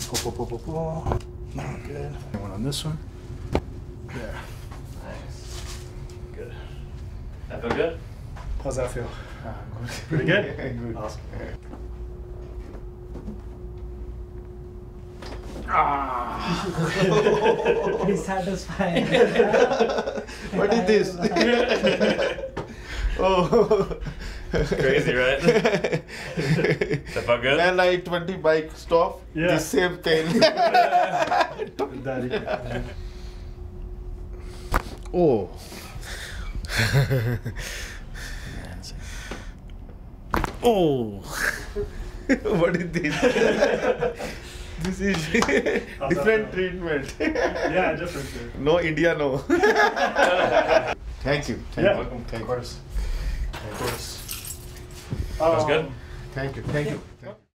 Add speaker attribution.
Speaker 1: Good. One on this one. There.
Speaker 2: Nice.
Speaker 1: Good.
Speaker 2: That feel good?
Speaker 1: How's that feel?
Speaker 3: Good.
Speaker 1: Pretty good?
Speaker 3: Good.
Speaker 1: Awesome.
Speaker 4: He's satisfied.
Speaker 3: What is this? Oh.
Speaker 2: Crazy, right? That felt good?
Speaker 3: And like 20 bike stop,
Speaker 1: Yeah.
Speaker 3: the same pain. Oh. Oh. What is this? This is different treatment.
Speaker 1: Yeah, different.
Speaker 3: No India, no. Thank you. Thank
Speaker 1: Yeah,
Speaker 3: you.
Speaker 1: of
Speaker 3: Thank you.
Speaker 1: course. Of course.
Speaker 2: That was good?
Speaker 3: Thank you. Thank you.